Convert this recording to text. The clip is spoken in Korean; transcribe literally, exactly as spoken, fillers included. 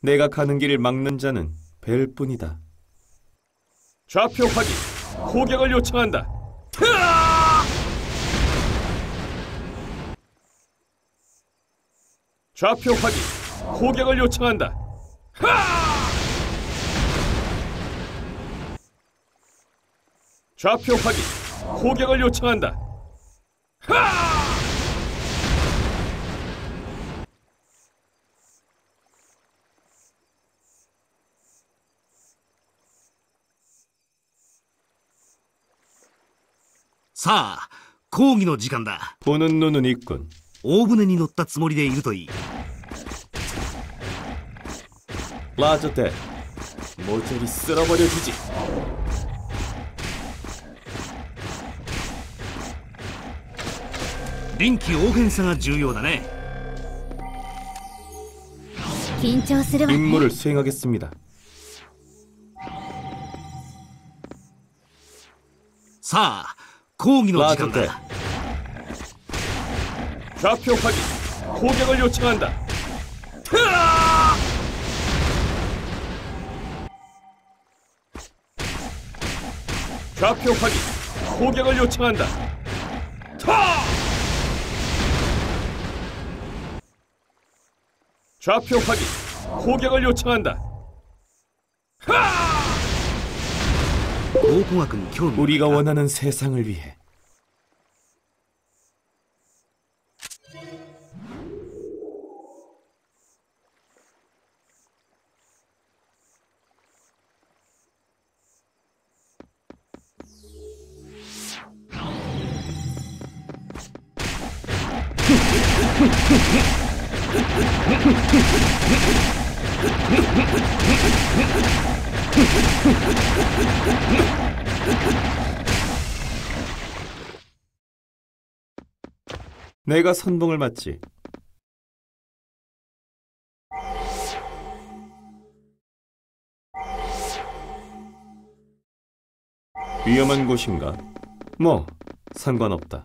내가 가는 길을 막는 자는 뵐 뿐이다. 좌표 확인. 포격을 요청한다. 트아! 좌표 확인. 포격을 요청한다. 하! 좌표 확인. 포격을 요청한다. 하! 사あ、講義の時間だ。 보는 눈은 있군. 大船に乗ったつもりでいるといい。 라저 대 모조리 쓸어버려 주지. 臨機応変さが重要だね。 緊張するわね。 임무를 수행하겠습니다. さあ、講義の時間 라저 대 だ。 좌표 확인. 포격을 요청한다. 트아! 좌표 확인. 포격을 요청한다. 타! 좌표 확인. 포격을 요청한다. 하! 考古学に興味 우리가 원하는 세상을 위해. 내가 선봉을 맡지. 위험한 곳인가? 뭐 상관없다.